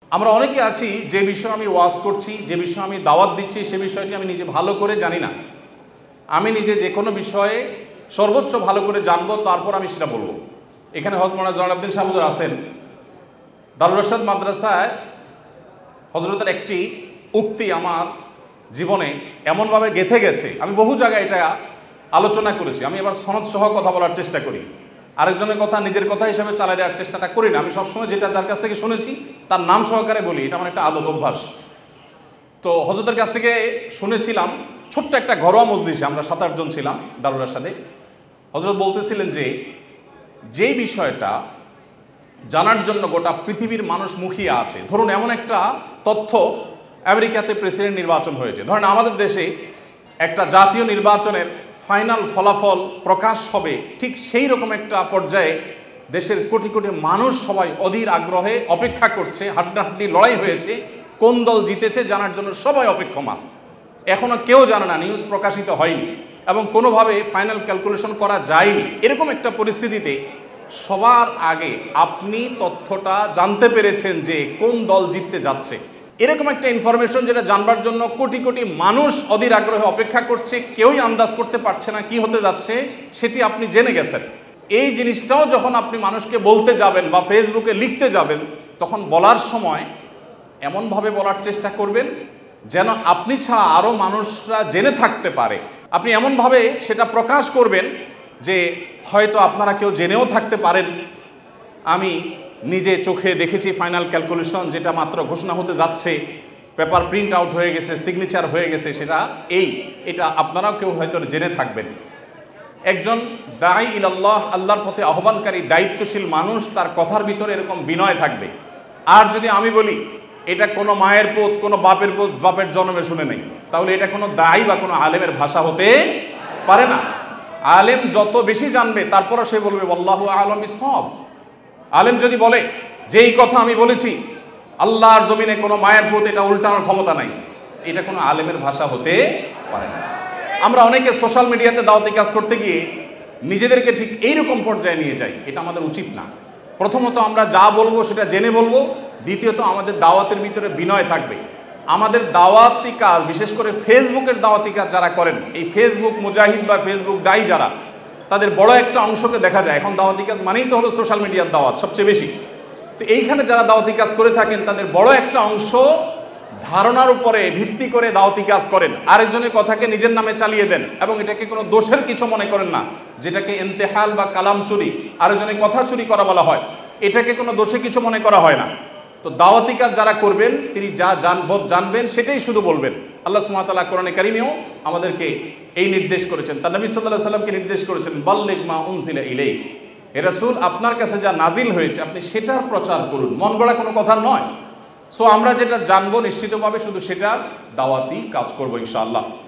আমরা অনেকে আছি যে বিষয়ে আমি ওয়াজ করছি, যে বিষয়ে আমি দাওয়াত দিচ্ছি, সে বিষয়টি আমি নিজে ভালো করে জানি না। আমি নিজে যে কোনো বিষয়ে সর্বোচ্চ ভালো করে জানবো, তারপর আমি সেটা বলবো। এখানে হযরত মাওলানা জয়নুল সাহেব হুজুর আছেন। দারুল ইরশাদ মাদ্রাসায় হযরতের একটি উক্তি আমার জীবনে এমনভাবে গেঁথে গেছে, আমি বহু জায়গায় এটা আলোচনা করেছি। আমি এবার সনদ সহ কথা বলার চেষ্টা করি, আরেকজনের কথা নিজের কথা হিসাবে চালিয়ে দেওয়ার চেষ্টাটা করি না। আমি সবসময় যেটা যার কাছ থেকে শুনেছি তার নাম সহকারে বলি, এটা আমার একটা আদত অভ্যাস। তো হযরতের কাছ থেকে শুনেছিলাম, ছোট্ট একটা ঘরোয়া মজলিসে, আমরা 7-8 জন ছিলাম দারুল ইরশাদে। হযরত বলতেছিলেন যে যেই বিষয়টা জানার জন্য গোটা পৃথিবীর মানুষ মুখিয়ে আছে, ধরুন এমন একটা তথ্য, আমেরিকাতে প্রেসিডেন্ট নির্বাচন হয়েছে, ধরেন আমাদের দেশে একটা জাতীয় নির্বাচনের ফাইনাল ফলাফল প্রকাশ হবে, ঠিক সেই রকম একটা পর্যায়ে দেশের কোটি কোটি মানুষ সবাই অধীর আগ্রহে অপেক্ষা করছে, হাড্ডাহাড্ডি লড়াই হয়েছে, কোন দল জিতেছে জানার জন্য সবাই অপেক্ষমান। এখনো কেউ জানে না, নিউজ প্রকাশিত হয়নি এবং কোনোভাবে ফাইনাল ক্যালকুলেশন করা যায়নি। এরকম একটা পরিস্থিতিতে সবার আগে আপনি তথ্যটা জানতে পেরেছেন যে কোন দল জিততে যাচ্ছে। এরকম একটা ইনফরমেশন যেটা জানবার জন্য কোটি কোটি মানুষ অধীর আগ্রহে অপেক্ষা করছে, কেউই আন্দাজ করতে পারছে না কি হতে যাচ্ছে, সেটি আপনি জেনে গেছেন। এই জিনিসটাও যখন আপনি মানুষকে বলতে যাবেন বা ফেসবুকে লিখতে যাবেন, তখন বলার সময় এমনভাবে বলার চেষ্টা করবেন যেন আপনি ছাড়া আরও মানুষরা জেনে থাকতে পারে। আপনি এমনভাবে সেটা প্রকাশ করবেন যে হয়তো আপনারা কেউ জেনেও থাকতে পারেন, আমি নিজে চোখে দেখেছি ফাইনাল ক্যালকুলেশন, যেটা মাত্র ঘোষণা হতে যাচ্ছে, পেপার প্রিন্ট আউট হয়ে গেছে, সিগনেচার হয়ে গেছে, সেটা এটা আপনারাও কেউ হয়তো জেনে থাকবেন। একজন দাঈ ইলাল্লাহ, আল্লাহর পথে আহ্বানকারী দায়িত্বশীল মানুষ, তার কথার ভিতরে এরকম বিনয় থাকবে। আর যদি আমি বলি এটা কোনো মায়ের পুত, কোনো বাপের পুত, বাপের জন্মে শুনে নেই, তাহলে এটা কোনো দাঈ বা কোনো আলেমের ভাষা হতে পারে না। আলেম যত বেশি জানবে তারপরও সে বলবে আল্লাহু আ'লাম বিসওয়াব। আলেম যদি বলে যে এই কথা আমি বলেছি, আল্লাহর জমিনে কোনো মায়ের পুত, এটা উল্টানোর ক্ষমতা নাই, এটা কোনো আলেমের ভাষা হতে পারে না। আমরা অনেকে সোশ্যাল মিডিয়াতে দাওয়াতি কাজ করতে গিয়ে নিজেদেরকে ঠিক এইরকম পর্যায়ে নিয়ে যাই, এটা আমাদের উচিত না। প্রথমত আমরা যা বলবো সেটা জেনে বলবো, দ্বিতীয়ত আমাদের দাওয়াতের ভিতরে বিনয় থাকবে। আমাদের দাওয়াতি কাজ, বিশেষ করে ফেসবুকের দাওয়াতি কাজ যারা করেন, এই ফেসবুক মুজাহিদ বা ফেসবুক দায়ী যারা, তাদের বড় একটা অংশকে দেখা যায়, এখন দাওয়াতি কাজ মানেই তো হলো সোশ্যাল মিডিয়ার দাওয়াত সবচেয়ে বেশি। তো এইখানে যারা দাওয়াতি কাজ করে থাকেন, তাদের বড় একটা অংশ ধারণার উপরে ভিত্তি করে দাওয়াতি কাজ করেন, আরেকজনের কথাকে নিজের নামে চালিয়ে দেন এবং এটাকে কোনো দোষের কিছু মনে করেন না, যেটাকে ইন্তেহাল বা কালাম চুরি, আরেকজনের কথা চুরি করা বলা হয়, এটাকে কোনো দোষে কিছু মনে করা হয় না। তো দাওয়াতি কাজ যারা করবেন, তিনি যা জানবেন সেটাই শুধু বলবেন। আল্লাহ সুবহানাহু ওয়া তাআলা কোরআনে কারিমেও আমাদেরকে এই নির্দেশ করেছেন, তার নবী সাল্লাল্লাহু আলাইহি সাল্লামকে নির্দেশ করেছেন, বাল্লিগ মা উনজিলা ইলাইক, হে রাসূল আপনার কাছে যা নাজিল হয়েছে আপনি সেটার প্রচার করুন, মন গড়া কোনো কথা নয়। সো আমরা যেটা জানবো নিশ্চিতভাবে শুধু সেটার দাওয়াতি কাজ করবো ইনশাআল্লাহ।